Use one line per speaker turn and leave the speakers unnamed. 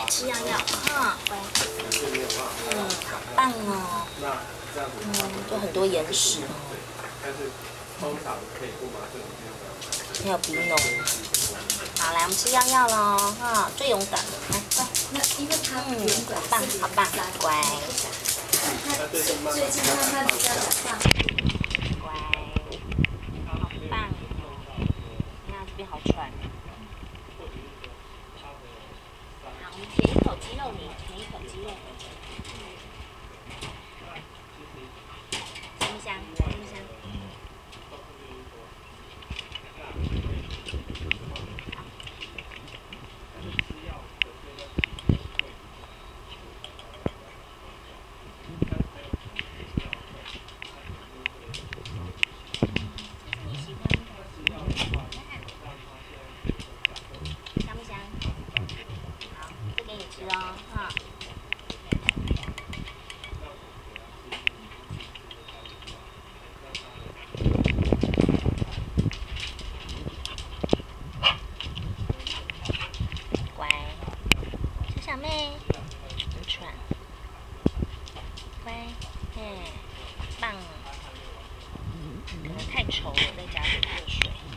吃药药哈，乖。好棒哦。就很多岩石哦。还有鼻脓。好，来，我们吃药药喽，哈，最勇敢的，来，乖。
那因为他
好棒，好棒，乖。
最近他比较胖。
乖，好棒。那这边好喘。好，我们舔一口鸡肉泥，舔一口鸡肉。香不香？香不香？香不香？好，这给你吃哦，哈。乖，小小妹，很喘，乖，嘿，棒。可能太稠了，再加点热水。